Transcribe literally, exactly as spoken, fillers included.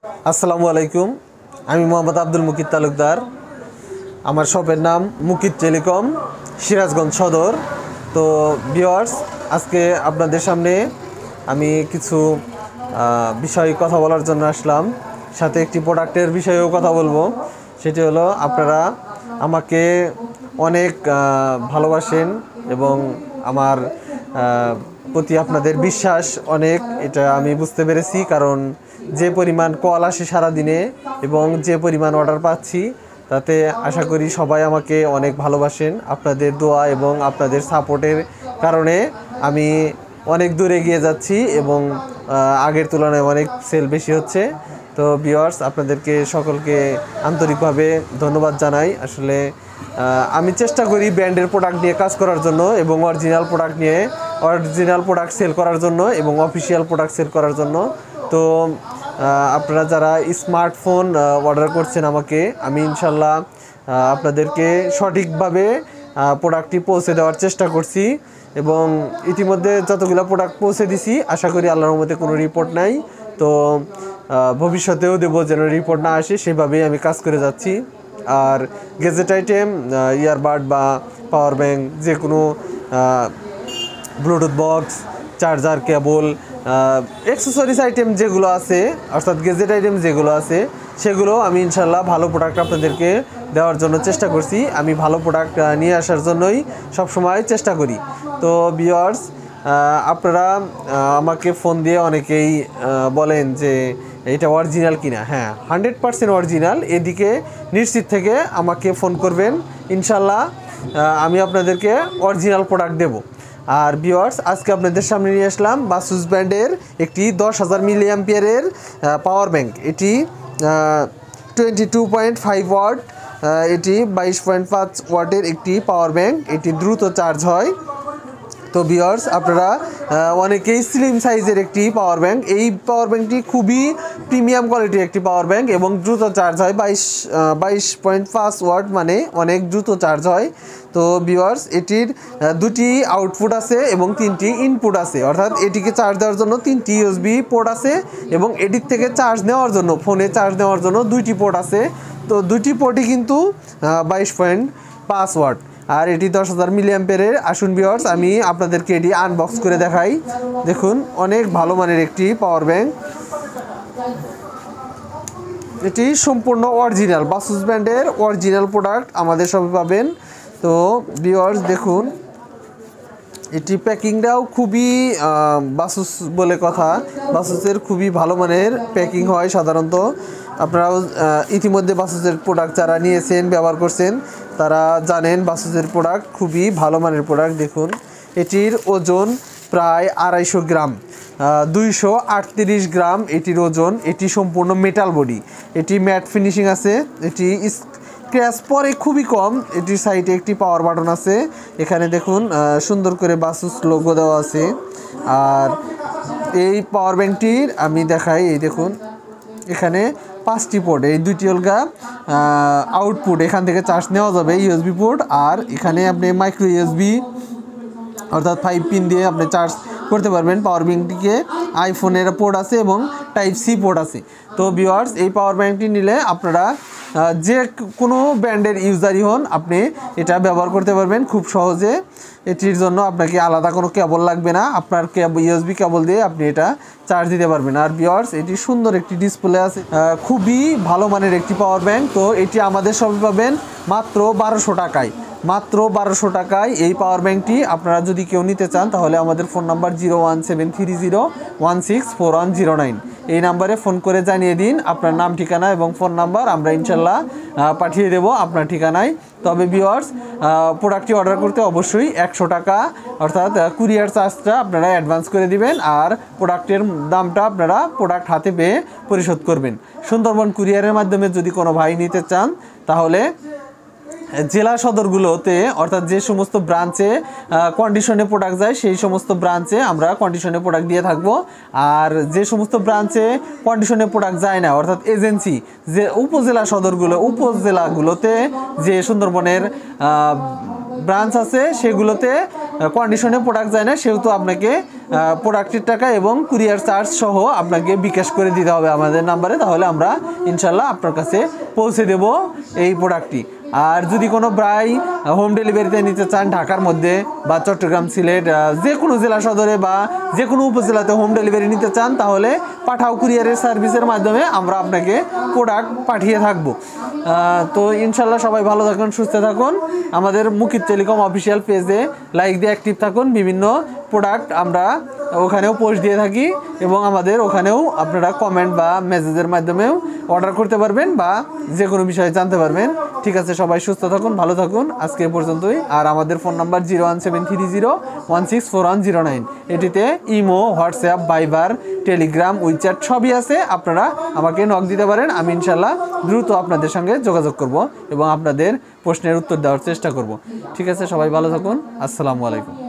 আসসালামু আলাইকুম। আমি মোহাম্মদ আব্দুল মুকিত তালুকদার। আমার শপের নাম মুকিত টেলিকম, সিরাজগঞ্জ সদর। তো ভিউয়ার্স, আজকে আপনাদের সামনে আমি কিছু বিষয় কথা বলার জন্য আসলাম, সাথে একটি প্রোডাক্টের বিষয়েও কথা বলবো। সেটি হলো, আপনারা আমাকে অনেক ভালোবাসেন এবং আমার প্রতি আপনাদের বিশ্বাস অনেক, এটা আমি বুঝতে পেরেছি। কারণ যে পরিমাণ কল আসে সারাদিনে এবং যে পরিমাণ অর্ডার পাচ্ছি, তাতে আশা করি সবাই আমাকে অনেক ভালোবাসেন। আপনাদের দোয়া এবং আপনাদের সাপোর্টের কারণে আমি অনেক দূরে এগিয়ে যাচ্ছি এবং আগের তুলনায় অনেক সেল বেশি হচ্ছে। তো ভিউয়ার্স, আপনাদেরকে সকলকে আন্তরিকভাবে ধন্যবাদ জানাই। আসলে আমি চেষ্টা করি ব্র্যান্ডের প্রোডাক্ট নিয়ে কাজ করার জন্য এবং অরিজিনাল প্রোডাক্ট নিয়ে অরিজিনাল প্রোডাক্ট সেল করার জন্য এবং অফিসিয়াল প্রোডাক্ট সেল করার জন্য। তো আপনারা যারা স্মার্টফোন অর্ডার করছেন আমাকে, আমি ইনশাল্লাহ আপনাদেরকে সঠিকভাবে প্রোডাক্টটি পৌঁছে দেওয়ার চেষ্টা করছি এবং ইতিমধ্যে যতগুলো প্রোডাক্ট পৌঁছে দিছি, আশা করি আল্লাহর রহমতে কোনো রিপোর্ট নাই। তো ভবিষ্যতেও দেবো, যেন রিপোর্ট না আসে সেভাবেই আমি কাজ করে যাচ্ছি। আর গেজেট আইটেম, ইয়ারবাড বা পাওয়ার ব্যাঙ্ক, যে কোনো bluetooth box, charger, cable, accessories item যেগুলো আছে, অর্থাৎ গেজেট আইটেম যেগুলো আছে, সেগুলো আমি ইনশাল্লাহ ভালো প্রোডাক্ট আপনাদেরকে দেওয়ার জন্য চেষ্টা করছি। আমি ভালো প্রোডাক্ট নিয়ে আসার জন্যই সবসময় চেষ্টা করি। তো ভিউয়ার্স, আপনারা আমাকে ফোন দিয়ে অনেকেই বলেন যে এটা অরিজিনাল কিনা। হ্যাঁ, হান্ড্রেড পারসেন্ট অরিজিনাল। এদিকে নিশ্চিত থেকে আমাকে ফোন করবেন, ইনশাল্লাহ আমি আপনাদেরকে অরিজিনাল প্রোডাক্ট দেবো। আর ভিউয়ার্স, আজকে আপনাদের সামনে নিয়ে আসলাম বাসুস ব্র্যান্ডের একটি দশ হাজার মিলি অ্যাম্পিয়ারের পাওয়ার ব্যাঙ্ক। এটি twenty two point five watt, এটি বাইশ পয়েন্ট পাঁচ ওয়াটের একটি পাওয়ার ব্যাঙ্ক। এটি দ্রুত চার্জ হয়। তো ভিউয়ার্স, আপনারা অনেকেই স্লিম সাইজের একটি পাওয়ার ব্যাঙ্ক, এই পাওয়ার ব্যাঙ্কটি খুবই প্রিমিয়াম কোয়ালিটির একটি পাওয়ার ব্যাঙ্ক এবং দ্রুত চার্জ হয়। বাইশ বাইশ পয়েন্ট পাঁচ ওয়াট মানে অনেক দ্রুত চার্জ হয়। তো ভিউয়ার্স, এটির দুটি আউটপুট আছে এবং তিনটি ইনপুট আছে, অর্থাৎ এটিকে চার্জ দেওয়ার জন্য তিনটি ইউএসবি পোর্ট আছে এবং এটির থেকে চার্জ নেওয়ার জন্য, ফোনে চার্জ নেওয়ার জন্য দুইটি পোর্ট আছে। তো দুইটি পোর্টই কিন্তু বাইশ পয়েন্ট পাঁচ ওয়াট, আর এটি দশ হাজার মিলি অ্যাম্পিয়ারের। আসুন ভিউয়ার্স, আমি আপনাদেরকে এটি আনবক্স করে দেখাই। দেখুন, অনেক ভালো মানের একটি পাওয়ার ব্যাঙ্ক। এটি সম্পূর্ণ অরিজিনাল, বাসুস ব্র্যান্ডের অরিজিনাল প্রোডাক্ট আমাদের সবে পাবেন। তো ভিউয়ার্স দেখুন, এটি প্যাকিংটাও খুবই বাসুস বলে কথা, বাসুসের খুবই ভালো মানের প্যাকিং হয় সাধারণত। আপনারাও ইতিমধ্যে বাসুসের প্রোডাক্ট যারা নিয়েছেন, ব্যবহার করছেন, তারা জানেন বাসুসের প্রোডাক্ট খুবই ভালো মানের প্রোডাক্ট। দেখুন, এটির ওজন প্রায় আড়াইশো গ্রাম, দুইশো আটত্রিশ গ্রাম এটির ওজন। এটি সম্পূর্ণ মেটাল বডি, এটি ম্যাট ফিনিশিং আছে, এটি স্ক্র্যাচ পরে খুবই কম। এটির সাইডে একটি পাওয়ার বাটন আছে, এখানে দেখুন সুন্দর করে বাসুস লোগো দেওয়া আছে। আর এই পাওয়ার ব্যাঙ্কটির আমি দেখাই, এই দেখুন এখানে পাঁচটি পোর্ট, এই দুইটি অলগা আউটপুট, এখান থেকে চার্জ নেওয়া যাবে ইউএসবি পোর্ট। আর এখানে আপনি মাইক্রো ইউএসবি অর্থাৎ ফাইভ পিন দিয়ে আপনি চার্জ করতে পারবেন পাওয়ার ব্যাঙ্কটিকে। আইফোনের পোর্ট আছে এবং টাইপ সি পোর্ট আছে। তো ভিউয়ার্স, এই পাওয়ার ব্যাঙ্কটি নিলে আপনারা যে কোনো ব্র্যান্ডের ইউজারই হন, আপনি এটা ব্যবহার করতে পারবেন খুব সহজে। এটির জন্য আপনাকে আলাদা কোনো কেবল লাগবে না, আপনার কেবল ইউএসবি কেবল দিয়ে আপনি এটা চার্জ দিতে পারবেন। আর ভিউয়ার্স, এটি সুন্দর একটি ডিসপ্লে আছে, খুবই ভালো মানের একটি পাওয়ার ব্যাঙ্ক। তো এটি আমাদের সবে পাবেন মাত্র বারোশো টাকায়, মাত্র বারোশো টাকায় এই পাওয়ার ব্যাঙ্কটি। আপনারা যদি কেউ নিতে চান, তাহলে আমাদের phone number zero one seven three zero one six four one zero nine, এই নাম্বারে ফোন করে জানিয়ে দিন আপনার নাম, ঠিকানা এবং ফোন নাম্বার, আমরা ইনশাল্লাহ পাঠিয়ে দেব আপনার ঠিকানায়। তবে ভিউয়ার্স, প্রোডাক্টটি অর্ডার করতে অবশ্যই একশো টাকা অর্থাৎ কুরিয়ার চার্জটা আপনারা অ্যাডভান্স করে দিবেন, আর প্রোডাক্টের দামটা আপনারা প্রোডাক্ট হাতে পেয়ে পরিশোধ করবেন। সুন্দরবন কুরিয়ারের মাধ্যমে যদি কোনো ভাই নিতে চান, তাহলে জেলা সদরগুলোতে অর্থাৎ যে সমস্ত ব্রাঞ্চে কন্ডিশনে প্রোডাক্ট যায়, সেই সমস্ত ব্রাঞ্চে আমরা কন্ডিশনে প্রোডাক্ট দিয়ে থাকবো। আর যে সমস্ত ব্রাঞ্চে কন্ডিশনে প্রোডাক্ট যায় না, অর্থাৎ এজেন্সি, যে উপজেলা সদরগুলো উপজেলাগুলোতে যে সুন্দরবনের ব্রাঞ্চ আছে সেগুলোতে কন্ডিশনে প্রোডাক্ট যায় না, সেহেতু আপনাকে প্রোডাক্টের টাকা এবং কুরিয়ার চার্জ সহ আপনাকে বিকাশ করে দিতে হবে আমাদের নাম্বারে, তাহলে আমরা ইনশাল্লাহ আপনার কাছে পৌঁছে দেব এই প্রোডাক্টটি। আর যদি কোনো ভাই হোম ডেলিভারিতে নিতে চান ঢাকার মধ্যে বা চট্টগ্রাম, সিলেট, যে কোনো জেলা সদরে বা যে কোনো উপজেলাতে হোম ডেলিভারি নিতে চান, তাহলে পাঠাও কুরিয়ারের সার্ভিসের মাধ্যমে আমরা আপনাকে প্রোডাক্ট পাঠিয়ে থাকব। তো ইনশাল্লাহ সবাই ভালো থাকুন, সুস্থ থাকুন। আমাদের মুকিত টেলিকম অফিসিয়াল পেজে লাইক দিয়ে অ্যাক্টিভ থাকুন। বিভিন্ন প্রোডাক্ট আমরা ওখানেও পোস্ট দিয়ে থাকি এবং আমাদের ওখানেও আপনারা কমেন্ট বা মেসেজের মাধ্যমেও অর্ডার করতে পারবেন বা যে কোনো বিষয়ে জানতে পারবেন। ঠিক আছে, সবাই সুস্থ থাকুন, ভালো থাকুন। আজকে এ পর্যন্তই। আর আমাদের phone number zero one seven three zero one six four one zero nine, এটিতে imo, WhatsApp, Viber, Telegram, WeChat সবই আছে। আপনারা আমাকে নক দিতে পারেন, আমি ইনশাল্লাহ দ্রুত আপনাদের সঙ্গে যোগাযোগ করব এবং আপনাদের প্রশ্নের উত্তর দেওয়ার চেষ্টা করব। ঠিক আছে, সবাই ভালো থাকুন। আসসালামু আলাইকুম।